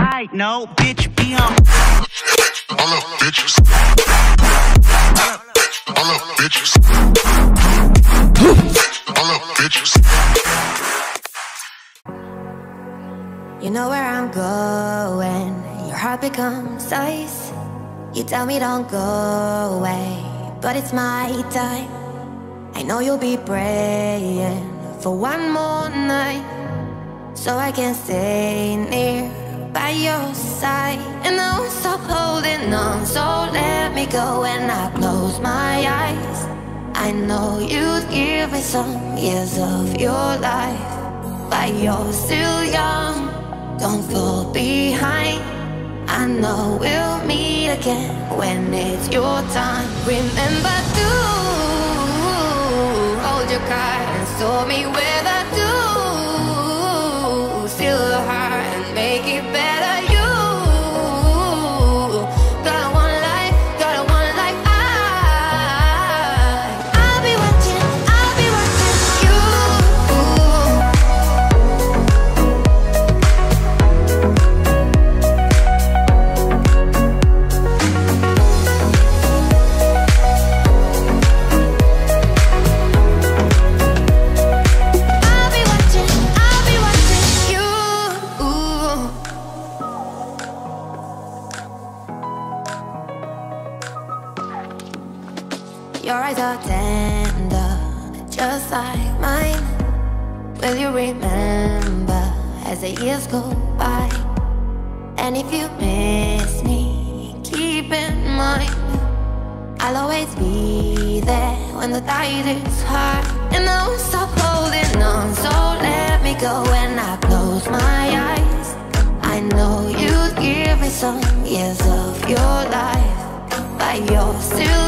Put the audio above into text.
right, no, bitch, be on. All up, bitches. All up, bitches. All up, bitches. You know where I'm going. Your heart becomes ice. You tell me don't go away, but it's my time. I know you'll be praying for one more night, so I can stay near by your side. And I won't stop holding on, so let me go when I close my eyes. I know you'd give me some years of your life, but you're still young, don't fall behind. I know we'll meet again when it's your time. Remember to hold your card and show me where the do. Steal the heart and make it better. You got one life, got one life. I'll be watching you. Your eyes are tender, just like mine. Will you remember as the years go by? And if you miss me, keep in mind, I'll always be there when the tide is high. And I won't stop holding on, so let me go when I close my eyes. I know you'd give me some years of your life, but you're still